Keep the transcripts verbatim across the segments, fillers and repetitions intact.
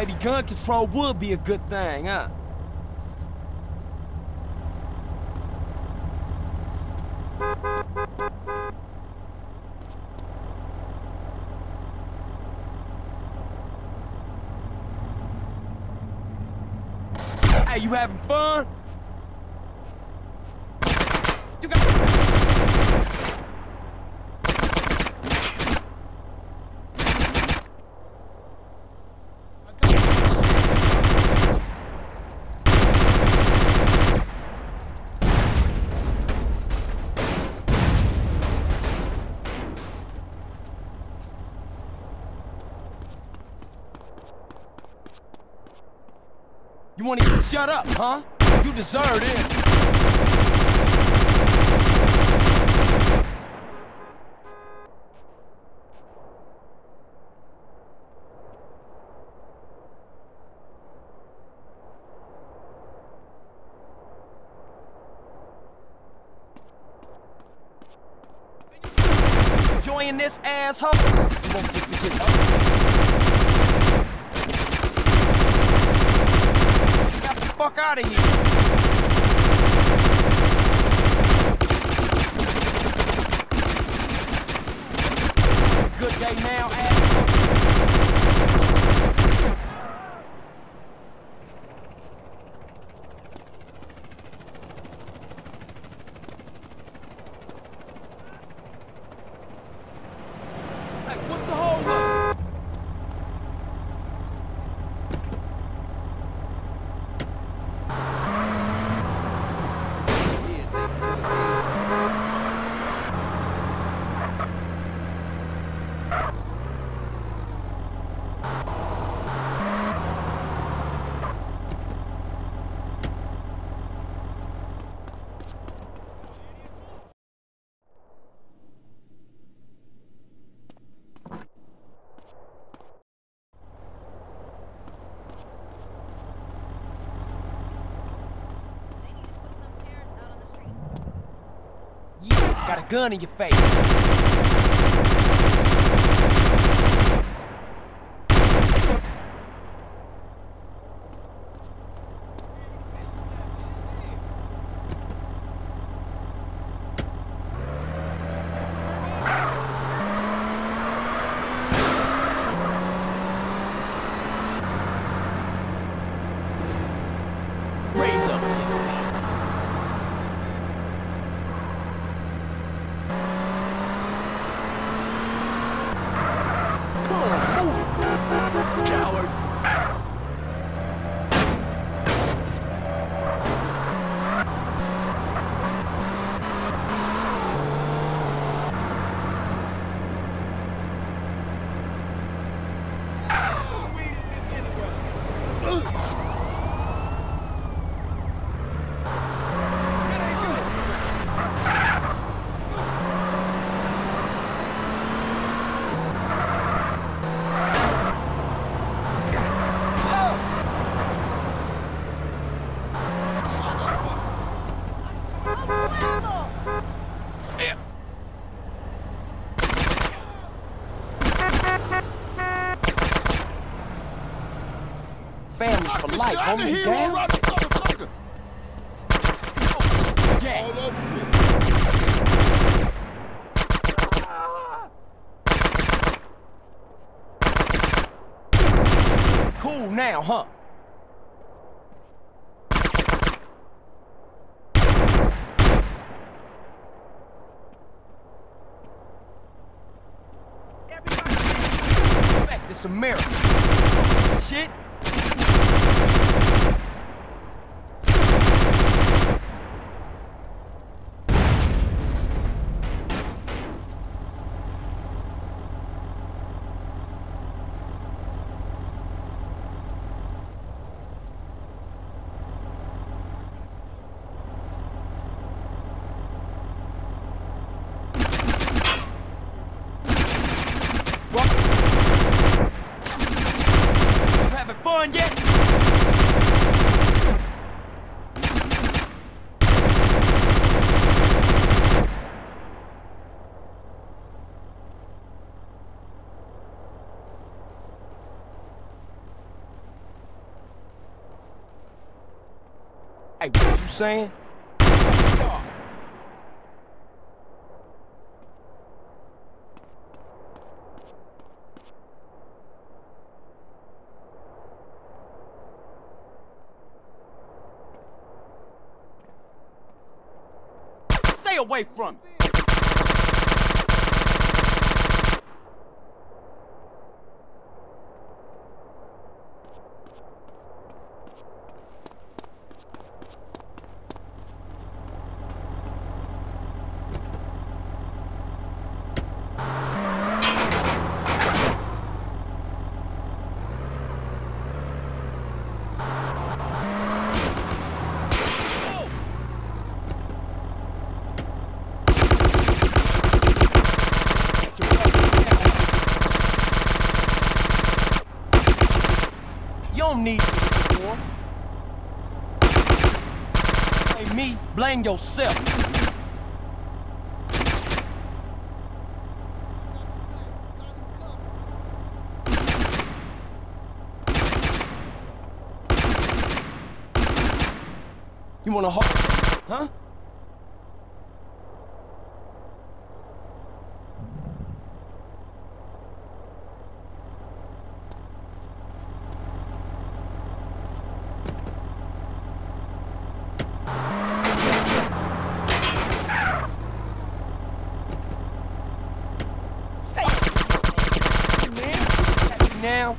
Maybe gun control would be a good thing, huh? Hey, you having fun? You got... You won't even shut up, huh? You deserve this. Enjoying this, asshole? You want this to get up? Get the fuck out of here! Good day now, asshole. What's the hold up? Yeah, got a gun in your face. Raise up. Coward. Yeah. Families for life, homie. You down? Yeah. Cool now, huh? It's America. Shit. Having fun yet? Hey, what you saying? Stay away from me. You don't need to war. Blame me, blame yourself. You wanna hold, huh? Now.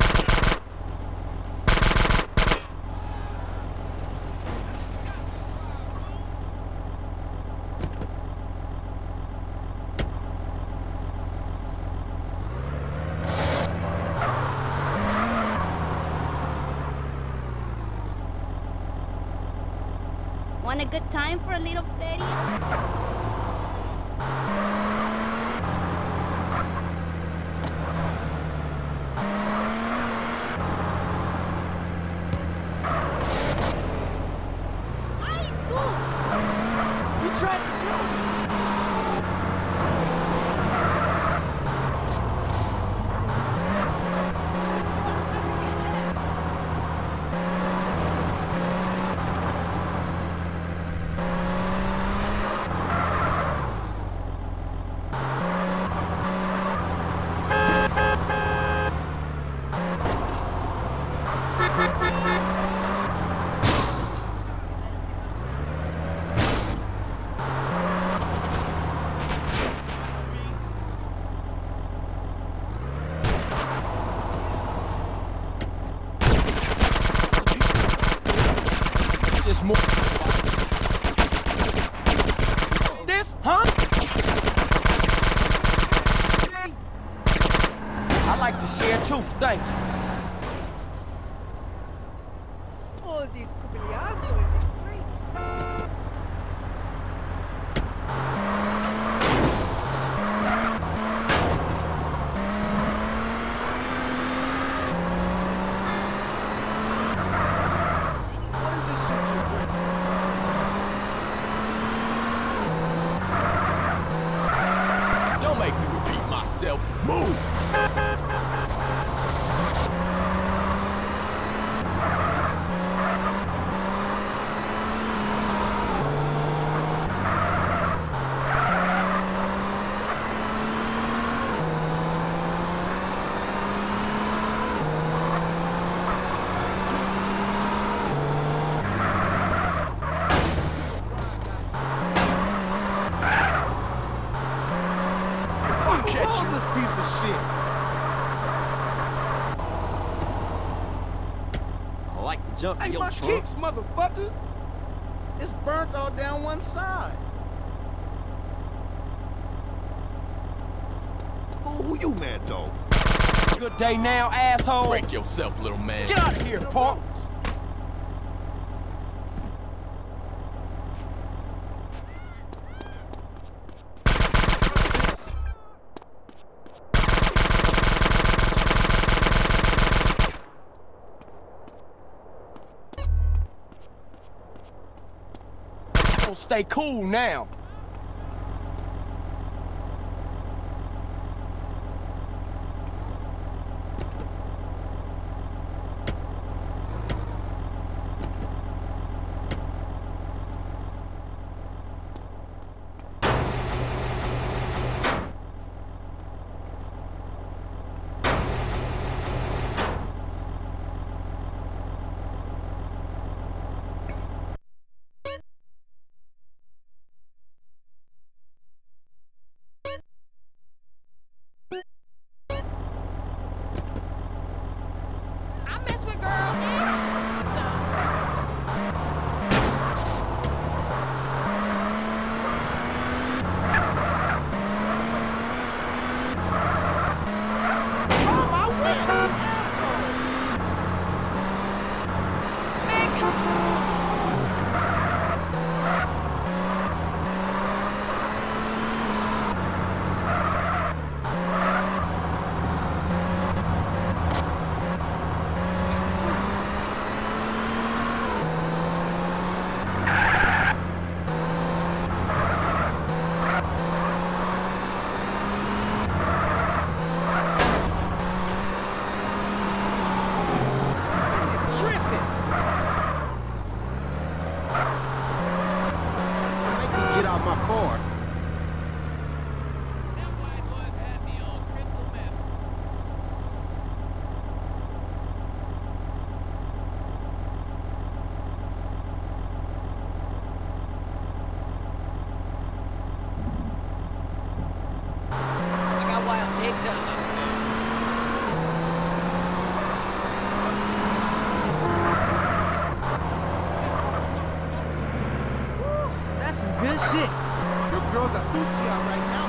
Want a good time for a little feria? Just more. This, huh? I like to share too, thank you. All these cubiliados in the street. Make me repeat myself. Move! Catch you, this piece of shit. I like the junk in Hey, your my trunk. kicks, motherfucker. It's burnt all down one side. Who, who you, mad dog? Good day now, asshole. Break yourself, little man. Get out of here, punk. Stay cool now. Your girl's a sushi out right now.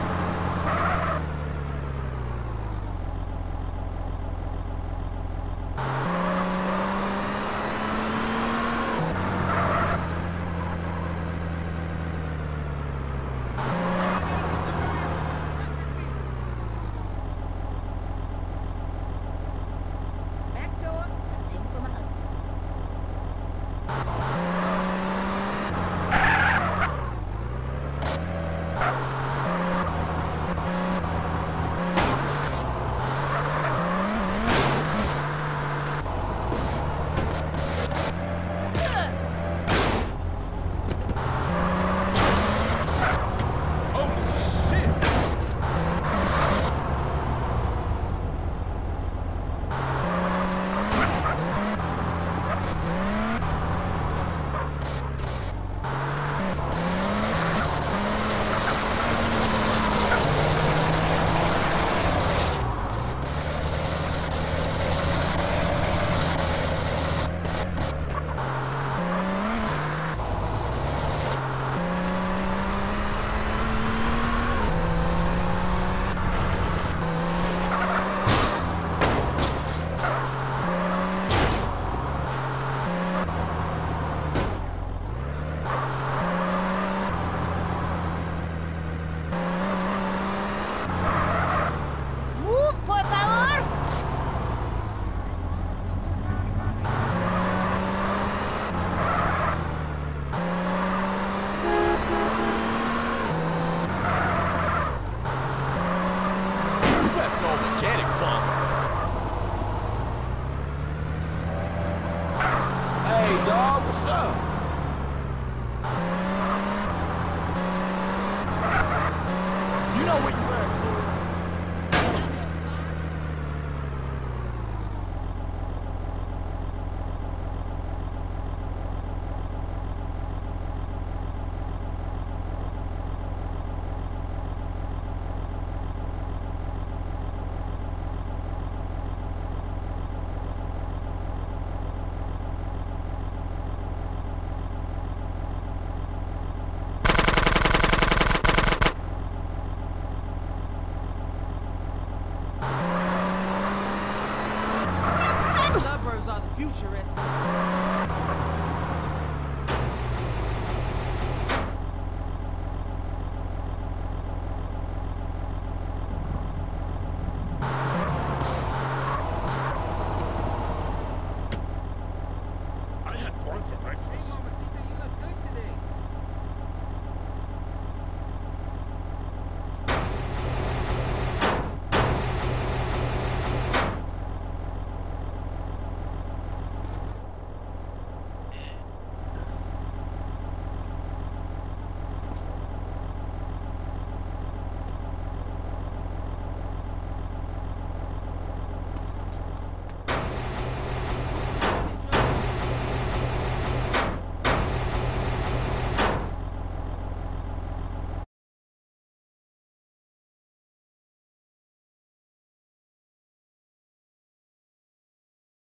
Back door. I'm saving for my husband. Holy shit! Move, por favor. That's no mechanic pump. Hey, dog, what's up? You know where you at?